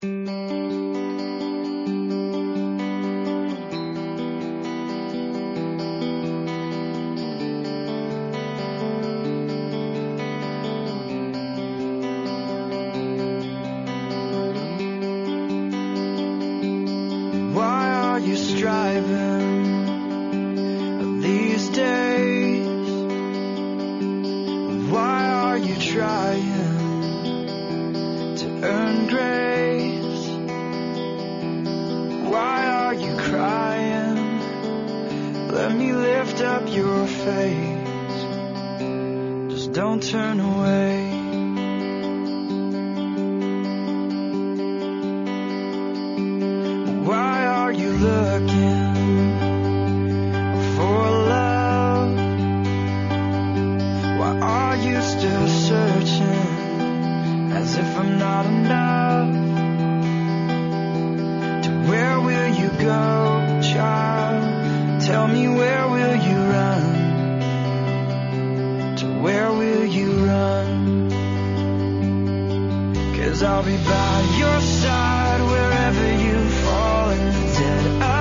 Why are you striving these days? Why are you trying to earn grace? Why are you crying? Let me lift up your face. Just don't turn away. Why are you looking for love? Why are you still searching as if I'm not enough? To where will you go, child? Tell me, where will you run? To where will you run? 'Cause I'll be by your side wherever you fall in the dead